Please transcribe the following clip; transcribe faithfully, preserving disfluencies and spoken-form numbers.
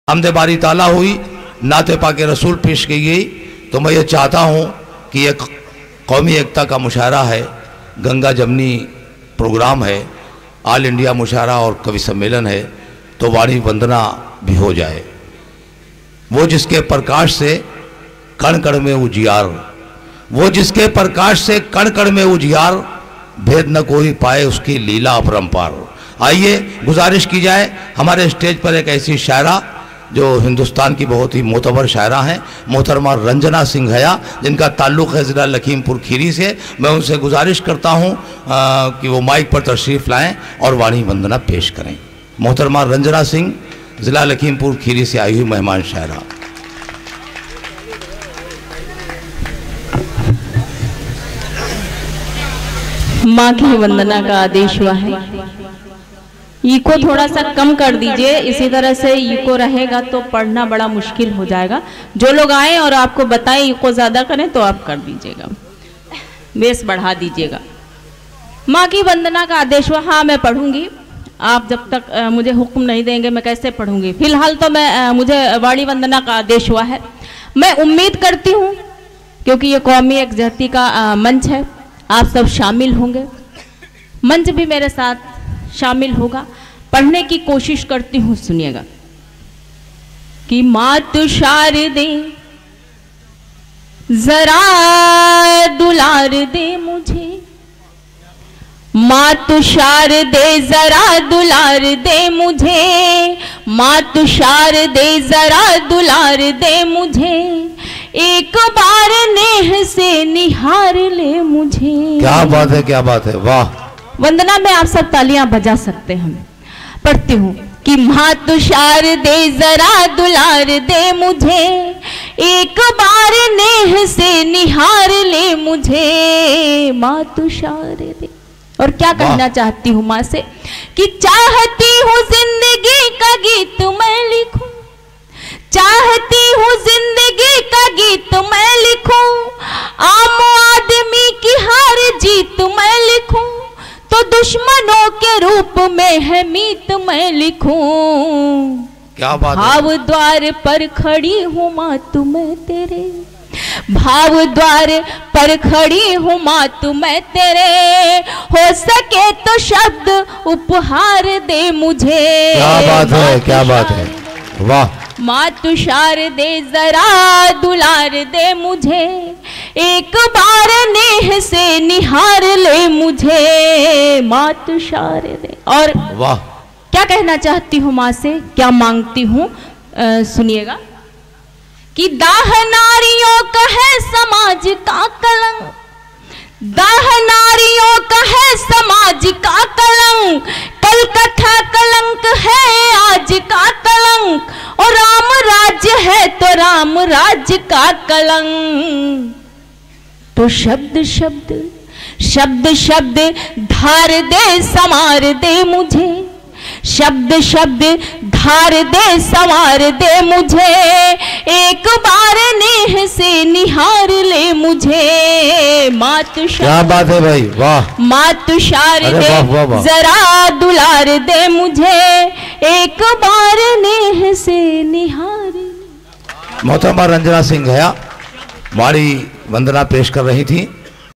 हमदे बारी ताला हुई, नाते पाके रसूल पेश की गई। तो मैं ये चाहता हूँ कि एक कौमी एकता का मुशायरा है, गंगा जमनी प्रोग्राम है, ऑल इंडिया मुशायरा और कवि सम्मेलन है, तो वाणी वंदना भी हो जाए। वो जिसके प्रकाश से कण कण में उजियार, वो जिसके प्रकाश से कण कण में उजियार, भेद न कोई पाए उसकी लीला अपरंपार। आइए गुजारिश की जाए, हमारे स्टेज पर एक ऐसी शायरा जो हिंदुस्तान की बहुत ही मोतबर शायरा हैं, मोहतरमा रंजना सिंह हया, जिनका ताल्लुक़ है ज़िला लखीमपुर खीरी से। मैं उनसे गुजारिश करता हूं कि वो माइक पर तशरीफ़ लाएं और वाणी वंदना पेश करें। मोहतरमा रंजना सिंह, ज़िला लखीमपुर खीरी से आई हुई मेहमान शायरा। माँ की वंदना का आदेश हुआ है। इको थोड़ा सा कम कर दीजिए, इसी तरह से इको रहेगा तो पढ़ना बड़ा मुश्किल हो जाएगा। जो लोग आए और आपको बताएं इको ज़्यादा करें तो आप कर दीजिएगा, बेस बढ़ा दीजिएगा। माँ की वंदना का आदेश हुआ। हाँ, मैं पढ़ूंगी, आप जब तक आ, मुझे हुक्म नहीं देंगे मैं कैसे पढ़ूंगी। फिलहाल तो मैं आ, मुझे वाणी वंदना का आदेश हुआ है। मैं उम्मीद करती हूँ, क्योंकि ये कौमी एकजहती का आ, मंच है, आप सब शामिल होंगे, मंच भी मेरे साथ शामिल होगा। पढ़ने की कोशिश करती हूँ, सुनिएगा। कि मात शारदे जरा दुलार दे मुझे, मात शारदे जरा दुलार दे मुझे, मात शारदे जरा दुलार दे मुझे, एक बार नेह से निहार ले मुझे। क्या बात है, क्या बात है, वाह। वंदना में आप सब तालियां बजा सकते हैं। पढ़ती हूँ कि मात शारदे जरा दुलार दे मुझे, एक बार नेह से निहार ले मुझे, मात शारदे। और क्या कहना चाहती हूँ माँ से कि चाहती हूँ जिंदगी का गीत मैं लिखूं, चाहती हूँ जिंदगी का गीत मैं लिखूं, आम आदमी की हार जीत मैं लिखूं, तो दुश्मनों के रूप में है मीत मैं लिखूं। क्या बात है। भाव द्वार पर खड़ी हूँ माँ तुम्हें तेरे, भाव द्वार पर खड़ी हूँ माँ तुम्हें तेरे, हो सके तो शब्द उपहार दे मुझे। क्या बात है, क्या बात है, वाह। मात शारदे जरा दुलार दे मुझे, एक बार नेह से निहार ले मुझे, मात शारदे। और वाह, क्या कहना चाहती हूँ माँ से, क्या मांगती हूँ, सुनिएगा। कि दाह नारियों का है समाज का कलंक, दाह नारियों का है समाज का कलंक, कल कथा कलंक है आज का कलंक, और राम राज्य है तो राम राज्य का कलंक। तो शब्द शब्द शब्द शब्द धार दे संवार दे मुझे, शब्द शब्द धार दे संवार दे मुझे, एक बार नेह से निहार ले मुझे, मात शारदे। क्या बात है भाई, वाह। मात शारदे जरा दुलार दे मुझे, एक बार नेह से निहार। मोहतरमा रंजना सिंह हया वाणी वंदना पेश कर रही थी।